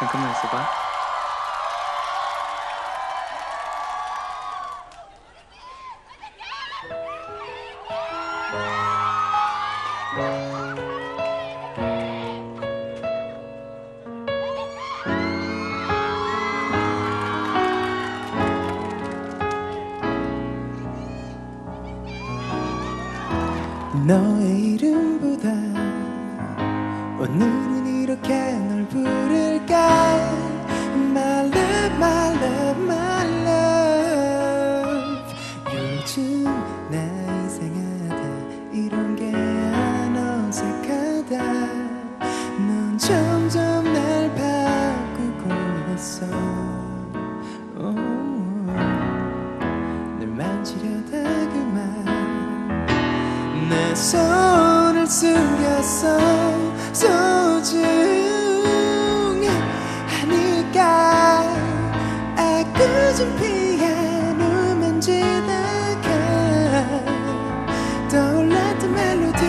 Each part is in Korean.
잠깐만 있어봐. 너의 이름보다 오늘은 이렇게 널 부를까. My love, my love, my love. 요즘 나 이상하다, 이런 게 안 어색하다. 넌 점점 날 바꾸고 있어. 널 만지려다 그만 내 손을 숨겼어. 소중하니까 애꿎은 피아노 만지다가 떠올랐던 멜로디.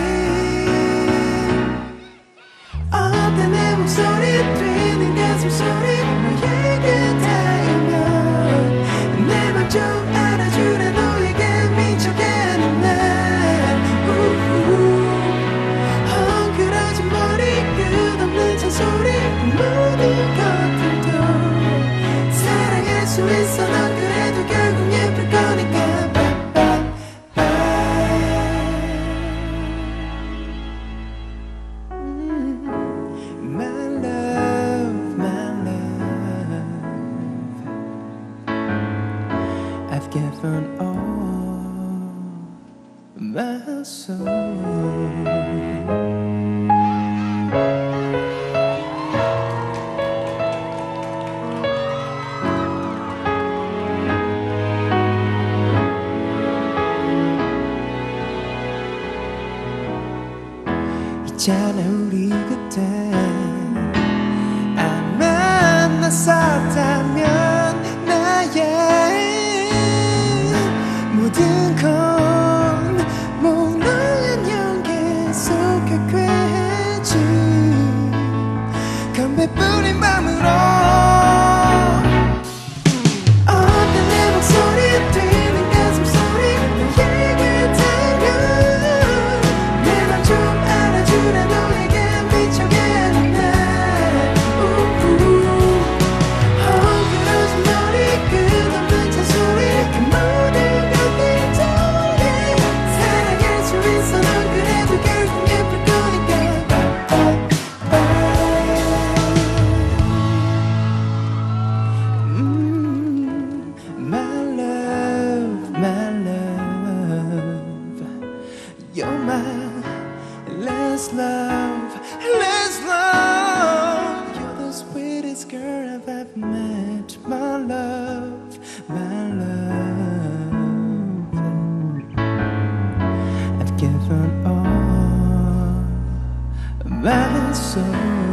어떤 내 목소리 뛰는 가슴 소리 너에게 닿으면 내 맘 좀 알아주라. 너에게 미쳐가는 날 헝클어진 머리 끝없는 잔소리 모든 것들도 사랑할 수 있어. 넌 그래도 결국 예쁠 거니까. My love, my love, I've given all my soul. 있잖아 우리 그때 안 만났었다면 나의 모든 건 몽롱한 연기 속에 꿰지 건배 뿌린 밤으로. 어떤 내 목소리 뛰는 가슴 소리 너에게 닿으면 내 맘 좀 알아주라. 너에게 미쳐가는 날 헝클어진 머리 끝없는 잔소리 그 모든 것들도 사랑할 수 있어. 넌 그래도 결국 예쁠 거니까. My love, my love, you're my last love, last love. You're the sweetest girl I've ever met. My love, my love, I've given all my soul.